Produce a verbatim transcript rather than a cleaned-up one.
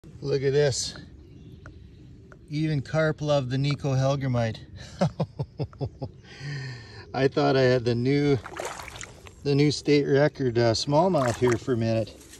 Look at this. Even carp love the Nikko Hellgrammite. I thought I had the new the new state record uh, smallmouth here for a minute.